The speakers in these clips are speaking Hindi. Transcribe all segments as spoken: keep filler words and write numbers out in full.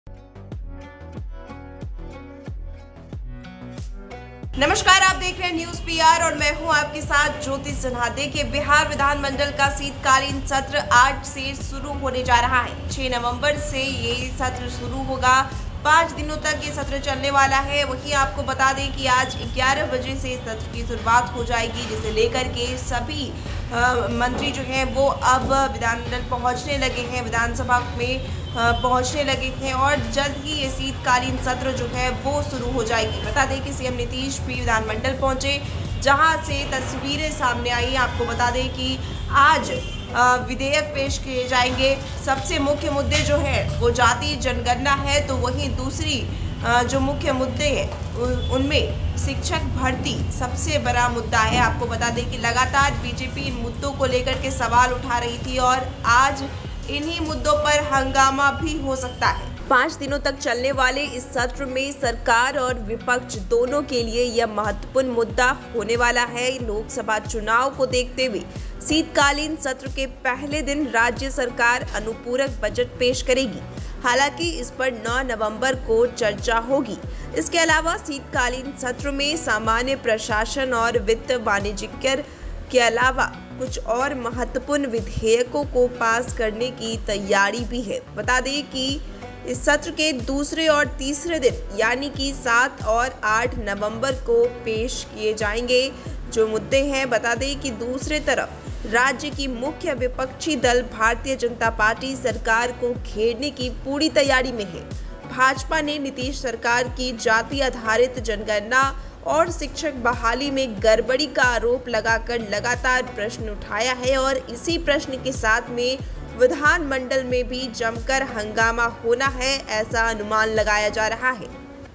नमस्कार, आप देख रहे हैं न्यूज पीआर और मैं हूं आपके साथ ज्योति सिन्हा। देखिए, बिहार विधानमंडल का शीतकालीन सत्र आज से शुरू होने जा रहा है। छह नवंबर से ये सत्र शुरू होगा। पाँच दिनों तक ये सत्र चलने वाला है। वहीं आपको बता दें कि आज ग्यारह बजे से सत्र की शुरुआत हो जाएगी, जिसे लेकर के सभी आ, मंत्री जो हैं वो अब विधानमंडल पहुंचने लगे हैं, विधानसभा में पहुंचने लगे हैं और जल्द ही ये शीतकालीन सत्र जो है वो शुरू हो जाएगी। बता दें कि सीएम नीतीश भी विधानमंडल पहुंचे, जहां से तस्वीरें सामने आई। आपको बता दें कि आज विधेयक पेश किए जाएंगे। सबसे मुख्य मुद्दे जो है वो जाति जनगणना है, तो वहीं दूसरी जो मुख्य मुद्दे हैं उनमें शिक्षक भर्ती सबसे बड़ा मुद्दा है। आपको बता दें कि लगातार बीजेपी इन मुद्दों को लेकर के सवाल उठा रही थी और आज इन्हीं मुद्दों पर हंगामा भी हो सकता है। पाँच दिनों तक चलने वाले इस सत्र में सरकार और विपक्ष दोनों के लिए यह महत्वपूर्ण मुद्दा होने वाला है। लोकसभा चुनाव को देखते हुए शीतकालीन सत्र के पहले दिन राज्य सरकार अनुपूरक बजट पेश करेगी। हालांकि इस पर नौ नवंबर को चर्चा होगी। इसके अलावा शीतकालीन सत्र में सामान्य प्रशासन और वित्त वाणिज्यकर के अलावा कुछ और महत्वपूर्ण विधेयकों को पास करने की तैयारी भी है। बता दें कि इस सत्र के दूसरे और तीसरे दिन यानी कि सात और आठ नवंबर को पेश किए जाएंगे जो मुद्दे हैं। बता दें कि दूसरे तरफ राज्य की मुख्य विपक्षी दल भारतीय जनता पार्टी सरकार को घेरने की पूरी तैयारी में है। भाजपा ने नीतीश सरकार की जाति आधारित जनगणना और शिक्षक बहाली में गड़बड़ी का आरोप लगाकर लगातार प्रश्न उठाया है और इसी प्रश्न के साथ में विधानमंडल में भी जमकर हंगामा होना है, ऐसा अनुमान लगाया जा रहा है।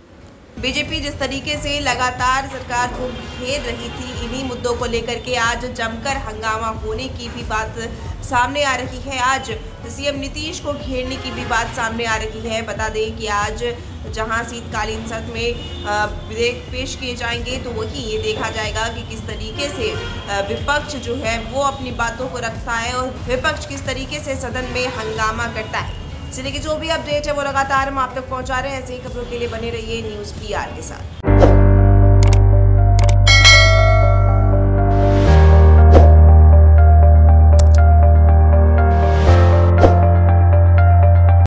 बीजेपी जिस तरीके से लगातार सरकार को घेर रही थी, इन्हीं मुद्दों को लेकर के आज जमकर हंगामा होने की भी बात सामने आ रही है। आज सीएम नीतीश को घेरने की भी बात सामने आ रही है। बता दें कि आज जहां शीतकालीन सत्र में विधेयक पेश किए जाएंगे, तो वही ये देखा जाएगा कि किस तरीके से विपक्ष जो है वो अपनी बातों को रखता है और विपक्ष किस तरीके से सदन में हंगामा करता है। इसलिए कि जो भी अपडेट है वो लगातार हम आप तक पहुंचा रहे हैं। ऐसी खबरों के लिए बने रहिए न्यूज़ पीआर के साथ।